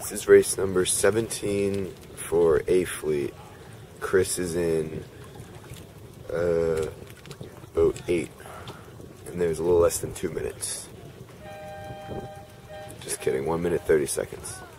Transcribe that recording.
This is race number 17 for A Fleet. Chris is in boat 8, and there's a little less than 2 minutes. Just kidding, 1 minute 30 seconds.